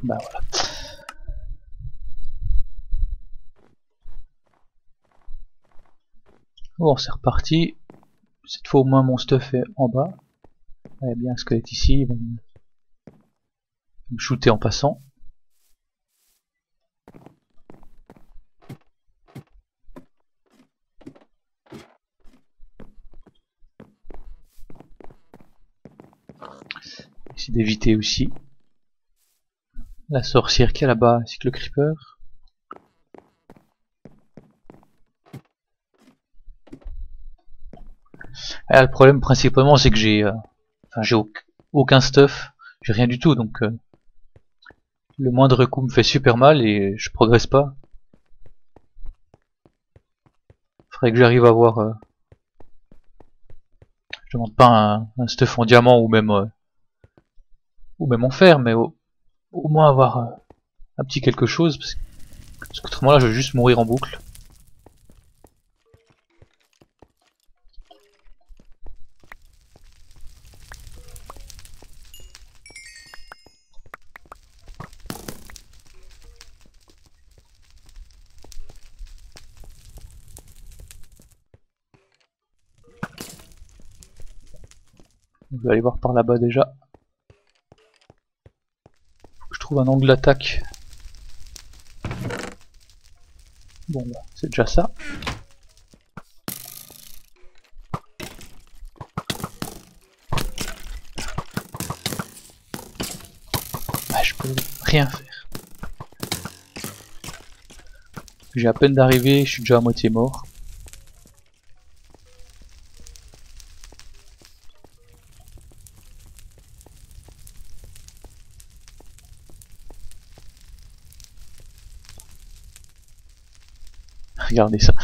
Bah voilà. Bon, c'est reparti. Cette fois au moins mon stuff est en bas. Il y a bien un squelette ici, il va me shooter en passant. Essayer d'éviter aussi la sorcière qui est là-bas ainsi que le creeper. Ah, le problème principalement c'est que j'ai aucun stuff, j'ai rien du tout, donc le moindre coup me fait super mal et je progresse pas. Faudrait que j'arrive à avoir, je demande pas un stuff en diamant ou même en fer, mais au moins avoir un petit quelque chose, parce qu'autrement là je vais juste mourir en boucle. Je vais aller voir par là-bas déjà. Faut que je trouve un angle d'attaque. Bon bah, c'est déjà ça. Ah, je peux rien faire. J'ai à peine d'arriver, je suis déjà à moitié mort. Regardez ça.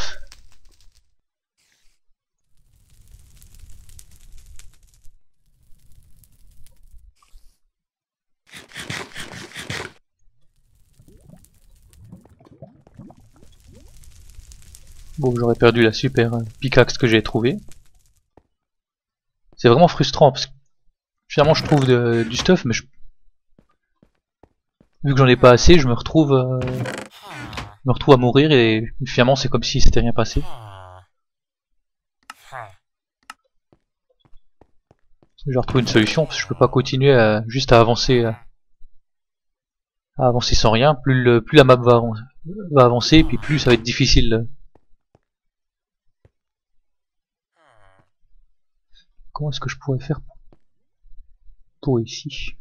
Bon, j'aurais perdu la super pickaxe que j'ai trouvée. C'est vraiment frustrant parce que finalement je trouve du stuff, mais vu que j'en ai pas assez, je me retrouve à mourir et finalement c'est comme si c'était rien passé. Je vais retrouver une solution parce que je peux pas continuer juste à avancer sans rien. Plus la map va avancer, et puis plus ça va être difficile. Comment est-ce que je pourrais faire pour ici?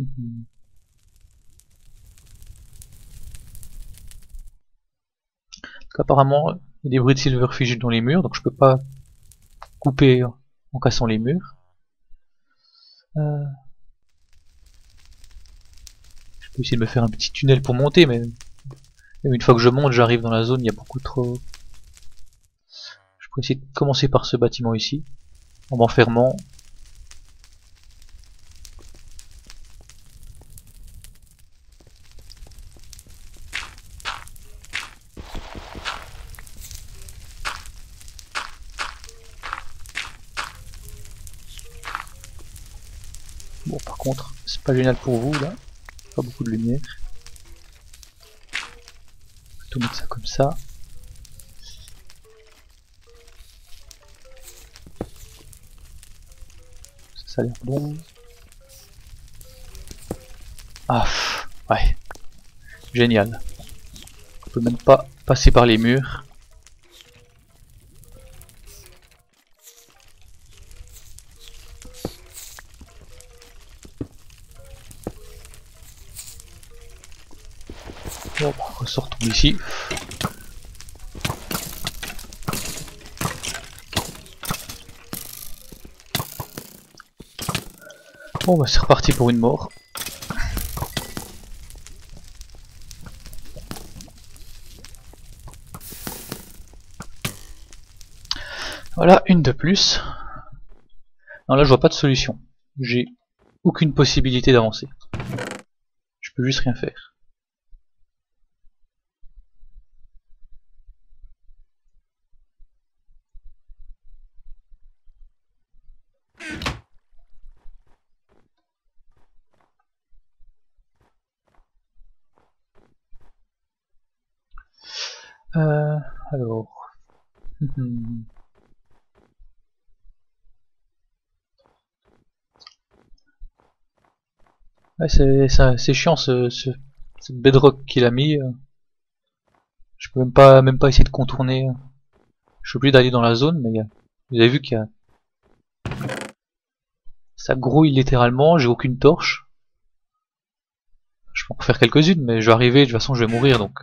Apparemment, il y a des bruits de silverfish dans les murs, donc je peux pas couper en cassant les murs. Je peux essayer de me faire un petit tunnel pour monter, mais une fois que je monte, j'arrive dans la zone, il y a beaucoup trop. Je pourrais essayer de commencer par ce bâtiment ici, en m'enfermant. Bon, par contre, c'est pas génial pour vous là, pas beaucoup de lumière. Plutôt mettre ça comme ça. Ça a l'air bon. Ah, ouais, génial. On peut même pas passer par les murs. Bon, bah, ressortons ici. Bon, bah, c'est reparti pour une mort. Voilà, une de plus. Non, là, je vois pas de solution. J'ai aucune possibilité d'avancer. Je peux juste rien faire. Alors... Ouais, c'est chiant ce bedrock qu'il a mis. Je peux même pas essayer de contourner. Je suis obligé d'aller dans la zone, mais vous avez vu qu'il y a... Ça grouille littéralement, j'ai aucune torche. Je peux en refaire quelques-unes, mais je vais arriver, de toute façon je vais mourir donc...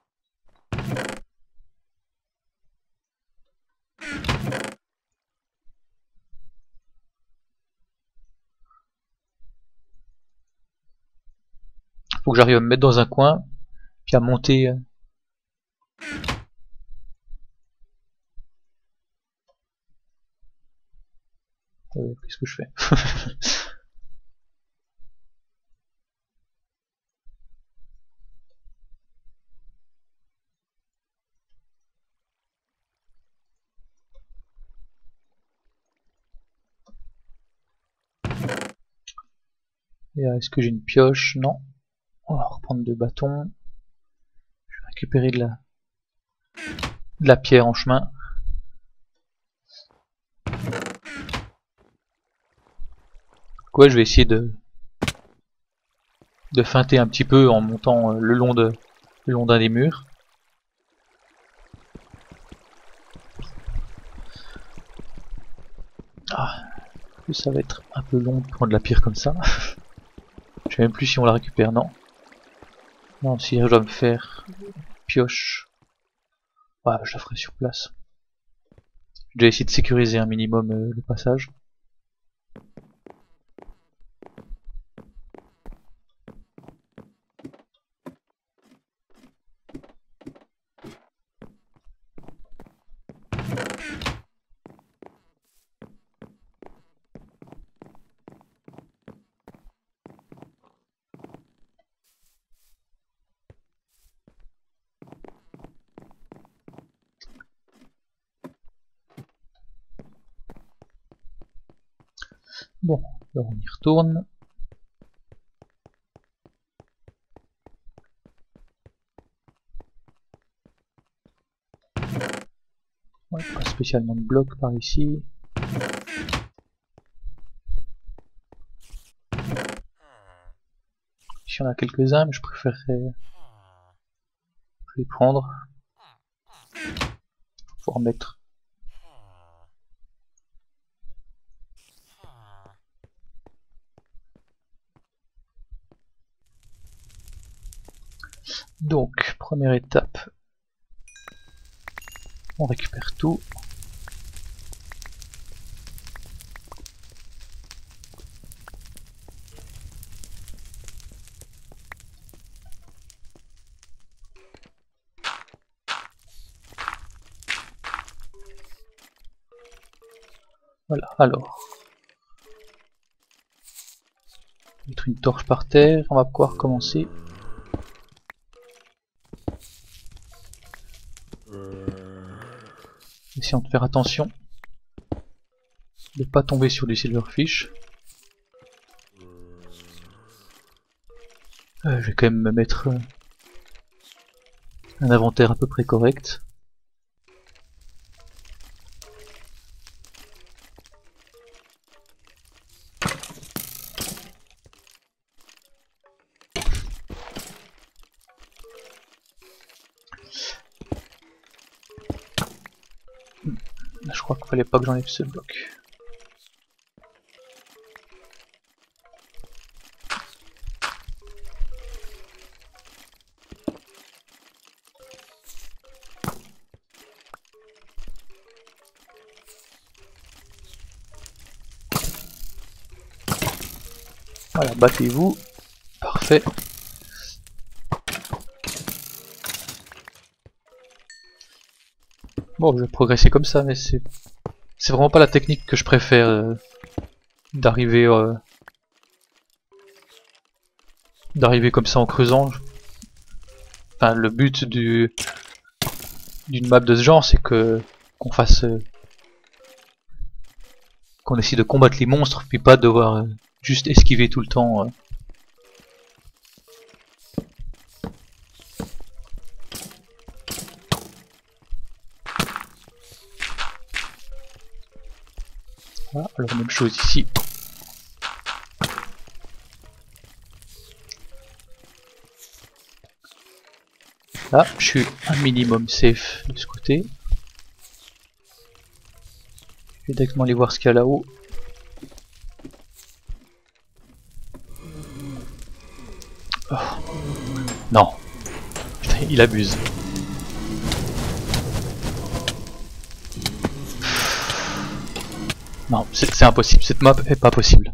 Faut que j'arrive à me mettre dans un coin, puis à monter... Qu'est-ce que je fais? Est-ce que j'ai une pioche? Non. On va reprendre 2 bâtons. Je vais récupérer de la pierre en chemin. Ouais, je vais essayer de feinter un petit peu en montant le long d'un des murs. Ah, ça va être un peu long de prendre la pierre comme ça. Je sais même plus si on la récupère, non. Non, si je dois me faire pioche. Ouais, je la ferai sur place. Je vais essayer de sécuriser un minimum le passage. Bon, alors on y retourne. Ouais, pas spécialement de blocs par ici. Ici on a quelques-uns, mais je préférerais les prendre. Faut remettre. Donc, première étape. On récupère tout. Voilà, alors. Mettre une torche par terre, on va pouvoir commencer. Essayons de faire attention de ne pas tomber sur du silverfish. Je vais quand même me mettre un inventaire à peu près correct. Je crois qu'il fallait pas que j'enlève ce bloc. Voilà, battez-vous. Parfait. Bon, je vais progresser comme ça, mais c'est vraiment pas la technique que je préfère d'arriver comme ça en creusant. Enfin, le but d'une map de ce genre, c'est qu'on fasse qu'on essaie de combattre les monstres, puis pas devoir juste esquiver tout le temps. Alors même chose ici. Là, je suis un minimum safe de ce côté. Je vais directement aller voir ce qu'il y a là-haut. Oh. Non. Putain, il abuse. Non, c'est impossible. Cette map est pas possible.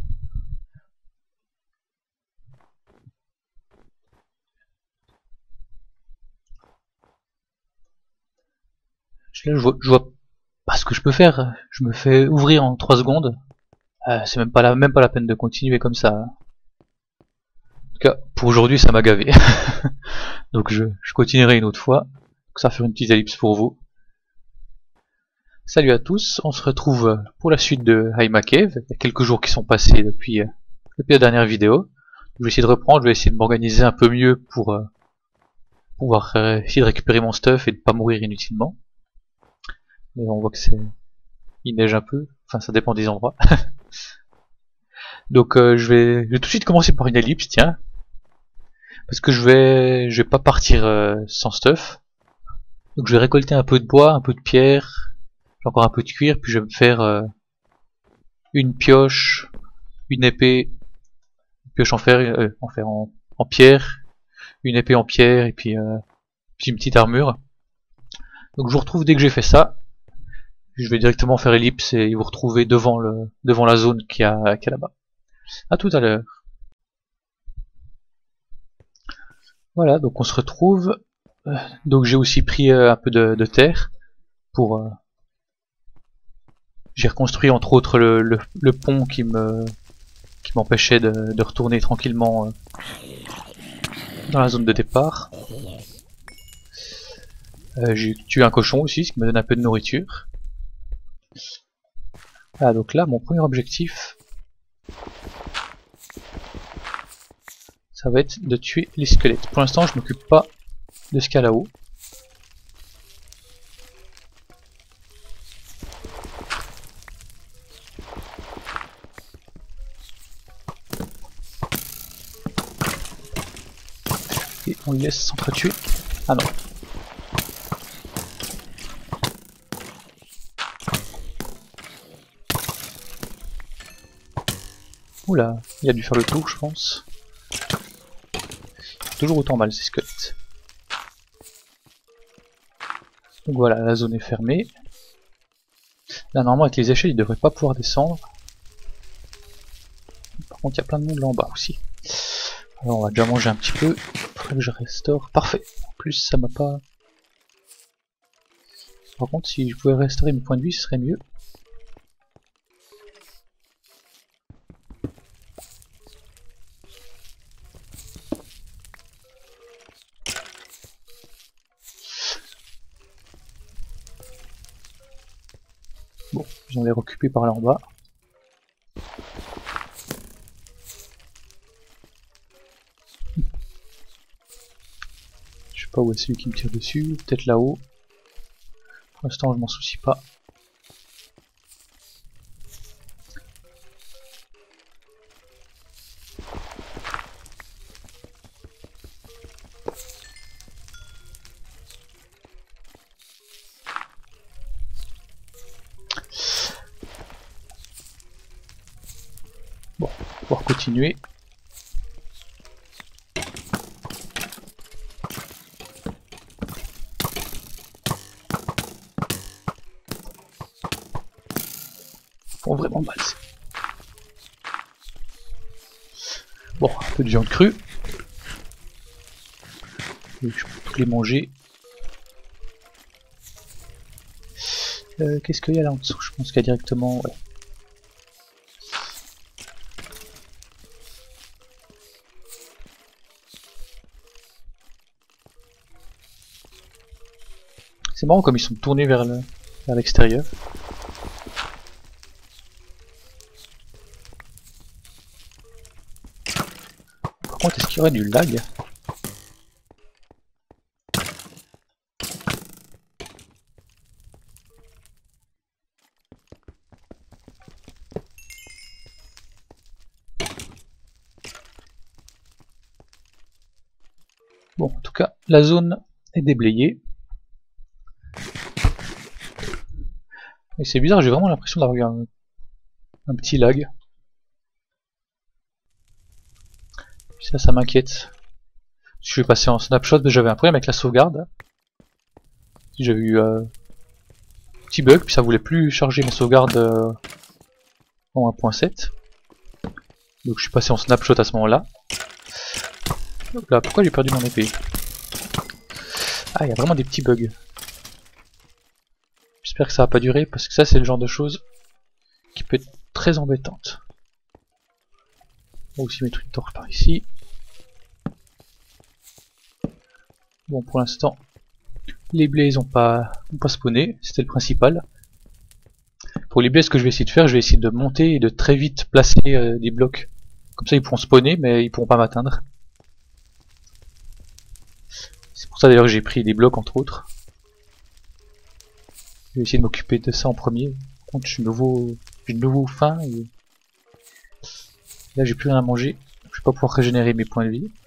Là, je vois pas ce que je peux faire. Je me fais ouvrir en 3 secondes. C'est même pas la peine de continuer comme ça. En tout cas, pour aujourd'hui, ça m'a gavé. Donc je continuerai une autre fois. Donc ça va faire une petite ellipse pour vous. Salut à tous, on se retrouve pour la suite de Haima Cave. Il y a quelques jours qui sont passés depuis la dernière vidéo. Je vais essayer de reprendre, je vais essayer de m'organiser un peu mieux pour pouvoir essayer de récupérer mon stuff et de pas mourir inutilement. Et on voit que il neige un peu, enfin ça dépend des endroits. Donc je vais tout de suite commencer par une ellipse, tiens. Parce que je vais pas partir sans stuff. Donc je vais récolter un peu de bois, un peu de pierre, encore un peu de cuir, puis je vais me faire une pioche, une épée, une pioche en fer, en pierre, une épée en pierre et puis une petite armure. Donc je vous retrouve dès que j'ai fait ça. Je vais directement faire ellipse et vous retrouver devant la zone qu'il y a là-bas. A tout à l'heure. Voilà, donc on se retrouve. Donc j'ai aussi pris un peu de terre pour. J'ai reconstruit entre autres le pont qui m'empêchait de retourner tranquillement dans la zone de départ. J'ai tué un cochon aussi, ce qui me donne un peu de nourriture. Ah, donc là, mon premier objectif, ça va être de tuer les squelettes. Pour l'instant, je m'occupe pas de ce qu'il y a là-haut. Et on les laisse s'entretuer. Ah non. Oula, il a dû faire le tour, je pense. Toujours autant mal ces squelettes. Donc voilà, la zone est fermée. Là, normalement, avec les échelles, il ne devrait pas pouvoir descendre. Par contre, il y a plein de monde là en bas aussi. Alors, on va déjà manger un petit peu. Faudrait que je restaure. Parfait. En plus, ça m'a pas... Par contre, si je pouvais restaurer mes points de vie, ce serait mieux. Bon, j'en ai récupéré par là en bas. Je sais pas où est celui qui me tire dessus, peut-être là-haut. Pour l'instant, je m'en soucie pas. Bon, on va pouvoir continuer. Font vraiment mal. Bon, un peu de viande crue. Je peux toutes les manger. Qu'est-ce qu'il y a là en dessous? Je pense qu'il y a directement... Ouais. C'est marrant comme ils sont tournés vers l'extérieur. Par contre, est-ce qu'il y aurait du lag? Bon, en tout cas, la zone est déblayée. Et c'est bizarre, j'ai vraiment l'impression d'avoir eu un petit lag. Ça m'inquiète. Je suis passé en snapshot, mais j'avais un problème avec la sauvegarde. J'avais eu un petit bug, puis ça voulait plus charger mes sauvegardes en 1.7. Donc je suis passé en snapshot à ce moment-là. Là, pourquoi j'ai perdu mon épée? Ah, il y a vraiment des petits bugs. J'espère que ça va pas durer, parce que ça c'est le genre de choses qui peut être très embêtante. On va aussi mettre une torche par ici. Bon, pour l'instant, les blés ont pas spawné, c'était le principal. Pour les blés, ce que je vais essayer de faire, je vais essayer de monter et de très vite placer des blocs. Comme ça ils pourront spawner, mais ils pourront pas m'atteindre. C'est pour ça d'ailleurs que j'ai pris des blocs entre autres. Je vais essayer de m'occuper de ça en premier. Par contre, j'ai de nouveau faim et là j'ai plus rien à manger. Je vais pas pouvoir régénérer mes points de vie.